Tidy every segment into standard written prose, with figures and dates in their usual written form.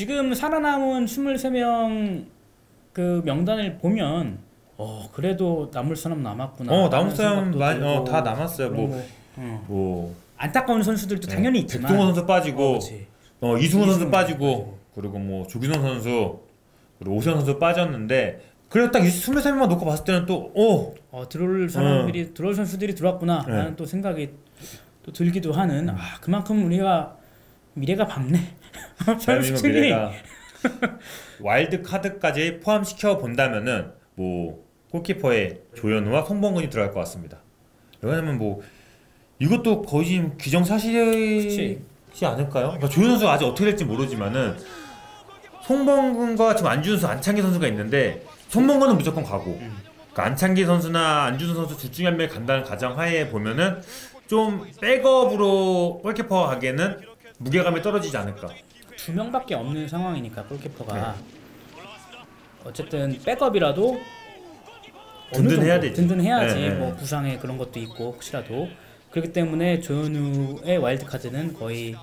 지금 살아남은 23명 그 명단을 보면 그래도 남을 사람 남았구나. 남은 사람 많이 다 남았어요. 뭐 안타까운 선수들도 당연히 있지만 백동원 선수 빠지고 이승우 선수 빠지고 그리고 뭐 조규성 선수 그리고 오세훈 선수 빠졌는데 그래도 딱 23명만 놓고 봤을 때는 또 들어올 사람들이 들어올 선수들이 들어왔구나 라는 또 생각이 또 들기도 하는 그만큼 우리가 미래가 밝네. 대한민국 미래가 와일드 카드까지 포함시켜 본다면은 뭐 골키퍼에 조현우와 송범근이 들어갈 것 같습니다. 왜냐면 뭐 이것도 거의 지금 기정사실이지 않을까요? 그러니까 조현우 선수가 아직 어떻게 될지 모르지만은 송범근과 지금 안준수 선수, 안창기 선수가 있는데 송범근은 무조건 가고 그러니까 안창기 선수나 안준수 선수 둘 중에 한 명이 간다는 가정하에 보면은 좀 백업으로 골키퍼 가기에는 무게감이 떨어지지 않을까. 두 명밖에 없는 상황이니까 골키퍼가 어쨌든 백업이라도 든든해야 되지. 든든해야지. 뭐 부상에 그런 것도 있고 혹시라도 그렇기 때문에 조현우의 와일드카드는 거의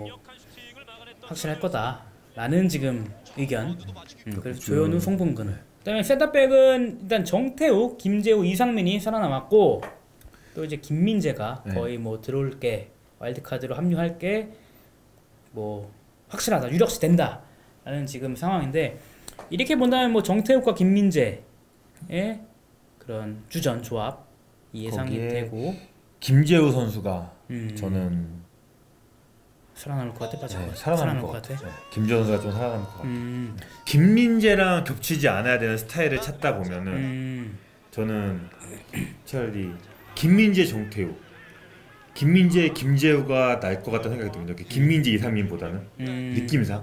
확실할 거다라는 지금 의견. 그래서 조현우, 송범근. 그다음에 센터백은 일단 정태욱, 김재우, 이상민이 살아남았고 또 이제 김민재가 거의 뭐 들어올 게 와일드카드로 합류할 게 뭐 확실하다, 유력시 된다라는 지금 상황인데 이렇게 본다면 뭐 정태욱과 김민재의 그런 주전 조합이 예상이 되고 김재우 선수가 저는 살아남을 것 같아. 살아남을 것 같아. 김재우 선수가 좀 살아남을 것 같아. 김민재랑 겹치지 않아야 되는 스타일을 찾다 보면은 저는 차라리 김민재, 정태욱, 김민재, 김재우가 날 것 같다는 생각이 듭니다. 김민재, 이상민보다는 느낌상.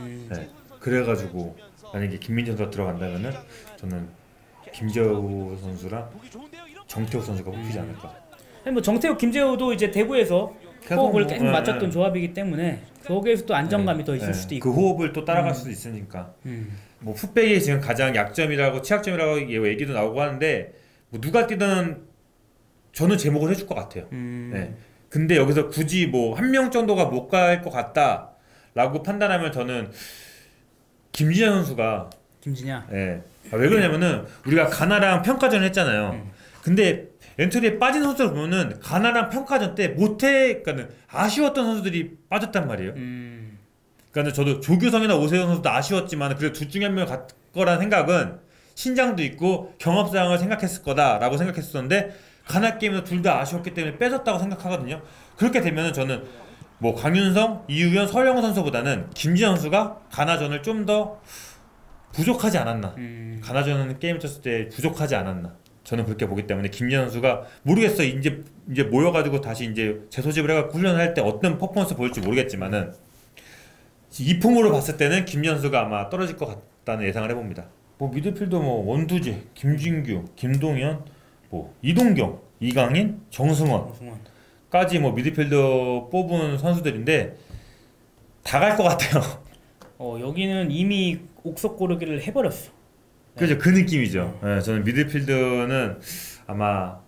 그래가지고 만약에 김민재 선수가 들어간다면은 저는 김재우 선수랑 정태욱 선수가 뽑히지 않을까. 뭐 정태욱, 김재우도 이제 대구에서 호흡을 계속 맞췄던 조합이기 때문에 거기에서 또 안정감이 더 있을 수도 있고 그 호흡을 또 따라갈 수도 있으니까. 뭐 풋백이 지금 가장 약점이라고 취약점이라고 얘기도 나오고 하는데 뭐 누가 뛰든 저는 제목을 해줄 것 같아요. 근데 여기서 굳이 뭐 한 명 정도가 못 갈 것 같다라고 판단하면 저는 김진현 선수가 김진현. 왜 그러냐면은 우리가 가나랑 평가전을 했잖아요. 근데 엔트리에 빠진 선수를 보면은 가나랑 평가전 때 그러니까는 아쉬웠던 선수들이 빠졌단 말이에요. 그러니까 저도 조규성이나 오세훈 선수도 아쉬웠지만 그래도 둘 중에 한 명을 갈 거라는 생각은 신장도 있고 경험상을 생각했을 거다라고 생각했었는데 가나 게임에서 둘 다 아쉬웠기 때문에 빼졌다고 생각하거든요. 그렇게 되면은 저는 뭐 강윤성, 이우현, 서영호 선수보다는 김지현 선수가 가나전을 좀 더 부족하지 않았나. 가나전은 게임을 쳤을 때 부족하지 않았나. 저는 그렇게 보기 때문에 김지현 선수가 모르겠어. 이제 모여가지고 다시 이제 재소집을 해가지고 훈련을 할 때 어떤 퍼포먼스 보일지 모르겠지만은 이 폼으로 봤을 때는 김지현 선수가 아마 떨어질 것 같다는 예상을 해봅니다. 뭐 미드필더 뭐 원두재, 김진규, 김동현, 뭐 이동경, 이강인, 정승원까지 뭐 미드필더 뽑은 선수들인데 다 갈 것 같아요. 여기는 이미 옥석 고르기를 해버렸어. 그죠, 그 느낌이죠. 저는 미드필더는 아마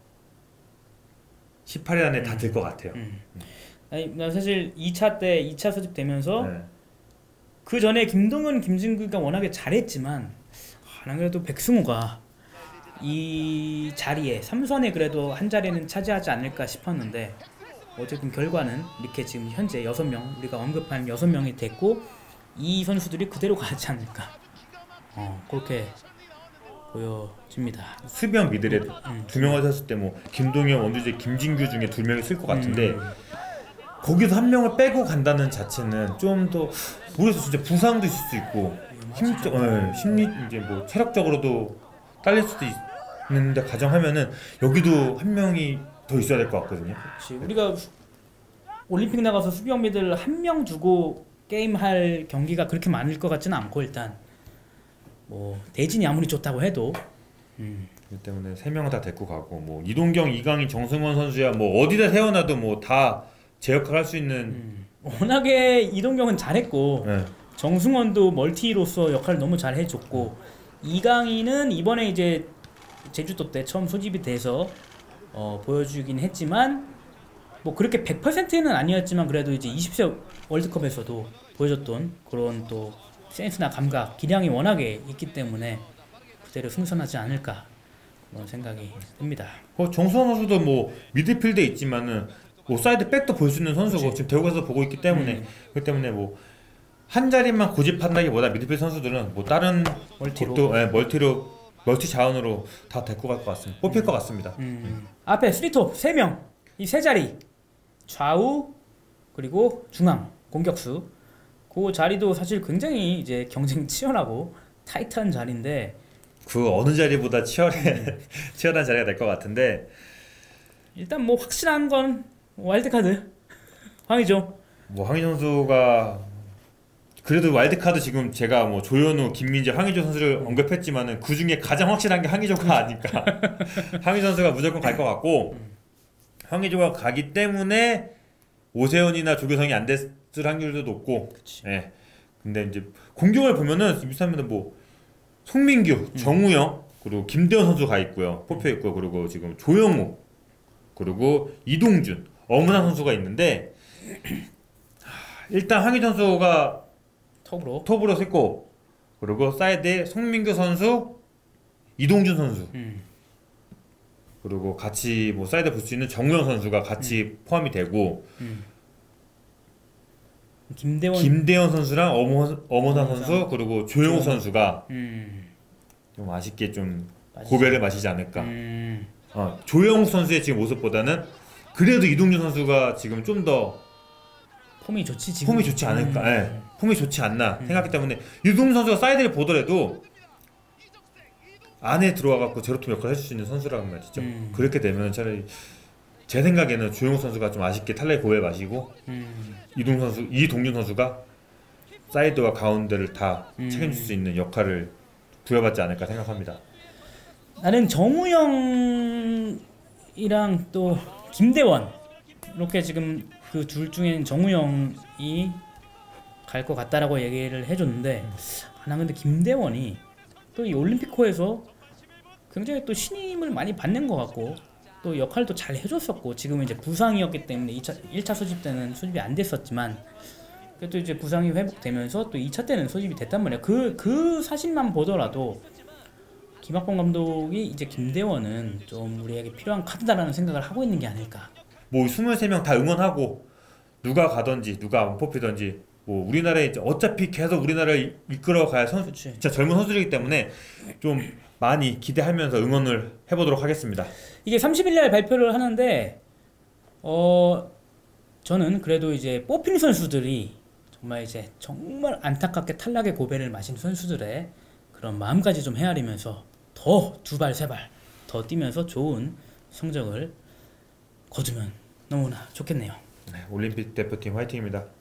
18위 안에 다 들 것 같아요. 아니, 나 사실 2차 소집되면서 그 전에 김동현, 김진규가 워낙에 잘했지만 난 그래도 백승우가 이 자리에 3선에 그래도 한 자리는 차지하지 않을까 싶었는데 어쨌든 결과는 이렇게 지금 현재 6명 우리가 언급한 6명이 됐고 이 선수들이 그대로 가지 않을까 그렇게 보여집니다. 수비형 미들에 두 명을 섰을 때 뭐 김동현, 원두재, 김진규 중에 2명이 쓸 것 같은데 거기서 한 명을 빼고 간다는 자체는 좀 더 모르겠어. 진짜 부상도 있을 수 있고 심리 이제 뭐 체력적으로도 딸릴 수도 있는데 가정하면은 여기도 한 명이 더 있어야 될 것 같거든요. 그렇지. 우리가 올림픽 나가서 수비형 미들 한 명 두고 게임할 경기가 그렇게 많을 것 같지는 않고 일단 뭐 대진이 아무리 좋다고 해도 그렇기 때문에 3명은 다 데리고 가고 뭐 이동경, 이강인, 정승원 선수야 뭐 어디다 세워놔도 뭐 다 제 역할 할 수 있는 워낙에 이동경은 잘했고 정승원도 멀티로서 역할을 너무 잘 해줬고 이강인은 이번에 이제 제주도 때 처음 소집이 돼서 보여주긴 했지만 뭐 그렇게 100%는 아니었지만 그래도 이제 20세 월드컵에서도 보여줬던 그런 또 센스나 감각, 기량이 워낙에 있기 때문에 그대로 승선하지 않을까 그런 생각이 듭니다. 정수환 선수도 뭐 미드필드에 있지만은 뭐 사이드 백도 볼 수 있는 선수고 그치. 지금 대구에서 보고 있기 때문에 그렇기 때문에 뭐 한 자리만 고집한다기보다 미드필드 선수들은 뭐 다른 멀티로. 곳도 멀티 자원으로 다 데리고 갈 것 같습니다. 뽑힐 것 같습니다. 앞에 3톱 3명 이 세 자리 좌우 그리고 중앙 공격수 그 자리도 사실 굉장히 이제 경쟁 치열하고 타이트한 자리인데 그 어느 자리보다 치열한 자리가 될 것 같은데 일단 뭐 확실한 건 와일드카드 황의조. 뭐 황의조 선수가 그래도 와일드카드 지금 제가 뭐 조현우, 김민재, 황의조 선수를 언급했지만은 그 중에 가장 확실한 게 황의조가 아닐까. 황의조 선수가 무조건 갈 것 같고 황의조가 가기 때문에 오세훈이나 조규성이 안 됐을 확률도 높고. 예. 근데 이제 공격을 보면은 비슷하면 뭐 송민규, 정우영 그리고 김대현 선수 가 있고요. 뽑혀 있고 그리고 지금 조영우 그리고 이동준, 엄은하 선수가 있는데 일단 황의조 선수가 톱으로 섰고 그리고 사이드에 송민규 선수, 이동준 선수 그리고 같이 뭐 사이드 볼 수 있는 정우영 선수가 같이 포함이 되고 김대원 선수랑 엄원상 선수 그리고 조영욱 선수가 좀 아쉽게 좀 고배를 마시지 않을까. 조영욱 선수의 지금 모습보다는 그래도 이동준 선수가 지금 좀 더 폼이 좋지 않을까. 예. 폼이 좋지 않나 생각하기 때문에 이동준 선수가 사이드를 보더라도 안에 들어와갖고 제로톱 역할을 해줄 수 있는 선수라는 말이죠. 그렇게 되면 차라리 제 생각에는 조영욱 선수가 좀 아쉽게 탈락의 고배를 마시고 이동준 선수가 사이드와 가운데를 다 책임질 수 있는 역할을 부여받지 않을까 생각합니다. 나는 정우영이랑 또 김대원 이렇게 지금 그 둘 중에는 정우영이 갈 것 같다라고 얘기를 해줬는데 나 근데 김대원이 또 이 올림픽호에서 굉장히 또 신임을 많이 받는 것 같고 또 역할도 잘 해줬었고 지금은 이제 부상이었기 때문에 1차 소집 때는 소집이 안 됐었지만 그래도 이제 부상이 회복되면서 또 2차 때는 소집이 됐단 말이야. 그 사실만 보더라도 김학범 감독이 이제 김대원은 좀 우리에게 필요한 카드다라는 생각을 하고 있는 게 아닐까. 뭐 23명 다 응원하고 누가 가든지 누가 안 뽑히든지 뭐 우리나라에 이제 어차피 계속 우리나라를 이끌어갈 선수 진짜 젊은 선수들이기 때문에 좀 많이 기대하면서 응원을 해보도록 하겠습니다. 이게 30일날 발표를 하는데 저는 그래도 이제 뽑힌 선수들이 정말 안타깝게 탈락의 고배를 마신 선수들의 그런 마음까지 좀 헤아리면서 더 두 발 세 발 더 뛰면서 좋은 성적을 거두면 너무나 좋겠네요. 네, 올림픽 대표팀 화이팅입니다.